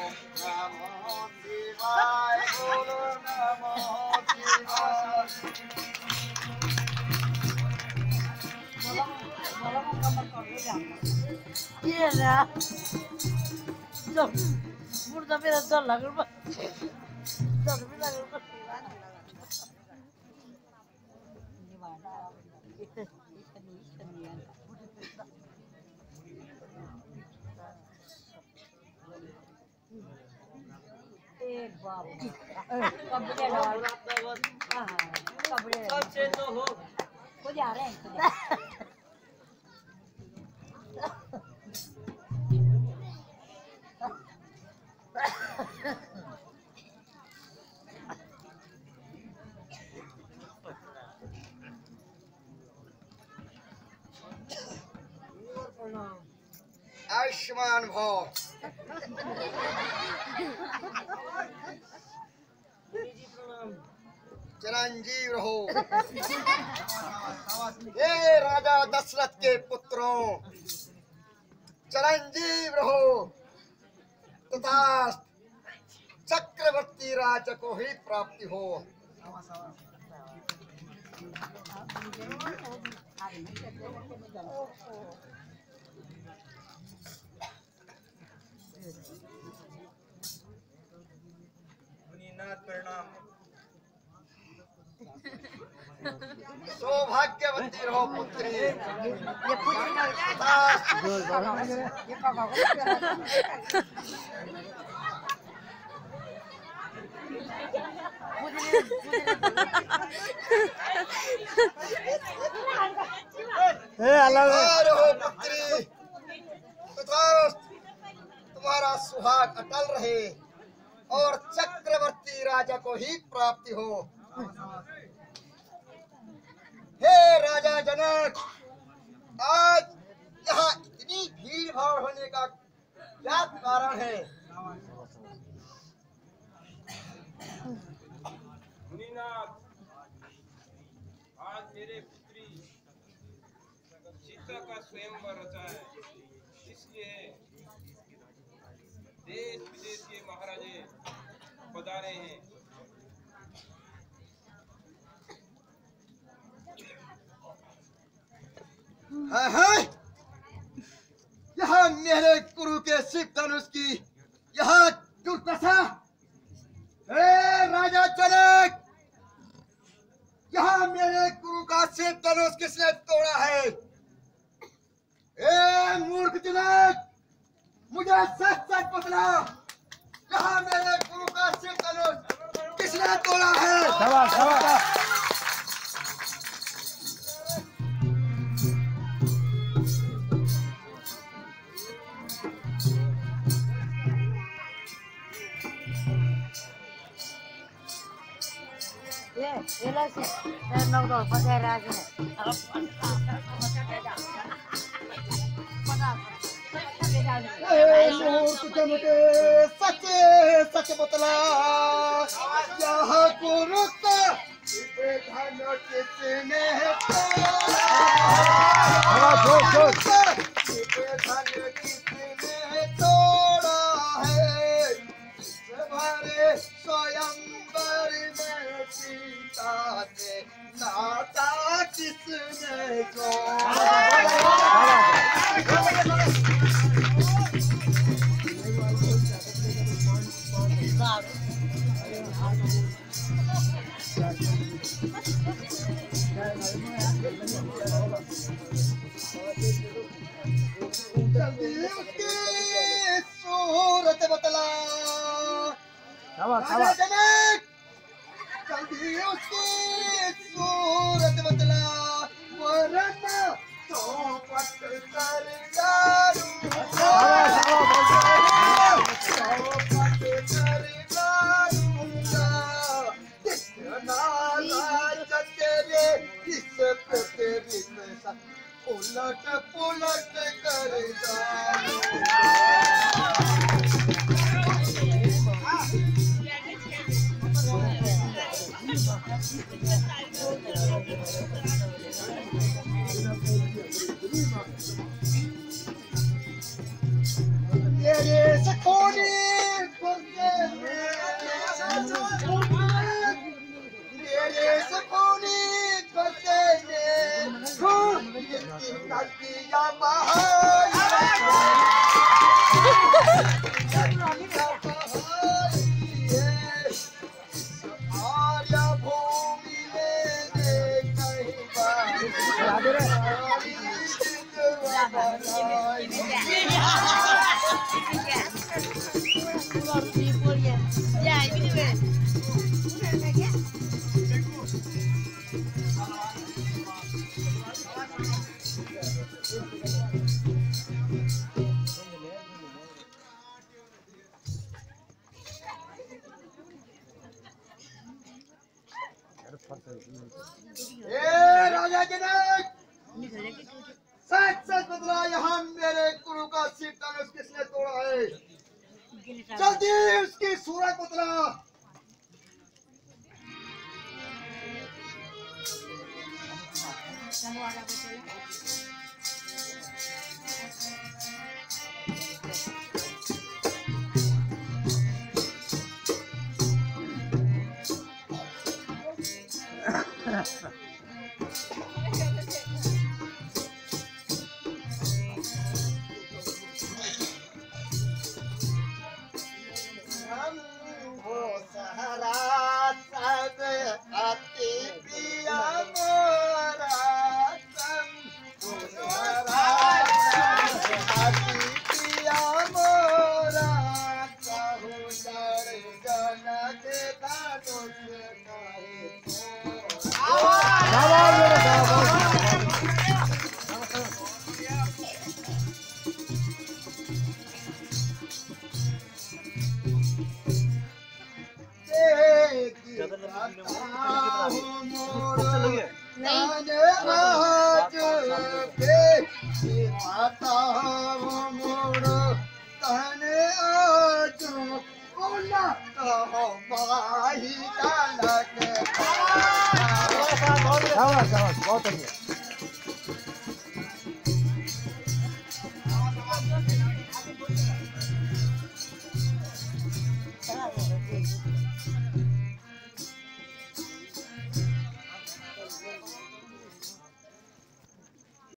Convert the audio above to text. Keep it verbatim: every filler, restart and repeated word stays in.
नमो शिवाय बोलो नमो शिवाय। ये ना जो मुर्दा मेरा डर लग रहा डर भी लग रहा एक बार कपड़े डाल हां कपड़े सबसे तो हो को जा रहे हैं आयुष्मान भव। चिरंजीव रहो। ये राजा दशरथ के पुत्रों चिरंजीव रहो तथा चक्रवर्ती राज्य को ही प्राप्ति हो। प्रणाम। सौभाग्यवती रहो पुत्री। ये पुत्री का ये पापा को रहो पुत्री तथा तुम्हारा सुहाग अटल रहे और चक्रवर्ती राजा को ही प्राप्ति हो। हे राजा जनक, आज यहाँ इतनी भीड़ भाड़ होने का क्या कारण है? मुनिनाथ, आज मेरे पुत्री सीता का स्वयंवर रचा है, इसलिए देश विदेश के महाराजे पधारे हैं। हाँ हाँ, यहाँ मेरे गुरु के शिव धनुष की यहाँ दुर्दशा। हे राजा जनक, यहाँ मेरे गुरु का शिव धनुष किसने तोड़ा है? ए मूर्ख जनक, मुझे सच सच बतला, यहाँ मेरे गुरु का शिव धनुष किसने तोड़ा है? शाबाश शाबाश। ये ये लाइसी नौ दो पचास राजा है सच सच बतला, यहाँ गुरु का धन किसने तोड़ा है? तुम्हारे स्वयंवर में सीता से नाता किसने जोड़ा? उसकी सूरत बतला, जल्दी उसकी सूरत बतला, वरना चौपट कर डालूंगा, चौपट कर डालूंगा। कितना लाज तेरे इस पे तेरी पैसा उलट पुलट कर डालूंगा। मेरे सखोनी नदिया बहाई आर्या भूमि में कहीं राजा जनक सच सच बदला यहाँ मेरे गुरु का शिव धनुष किसने तोड़ा है जल्दी उसकी सूरत बदला बहुत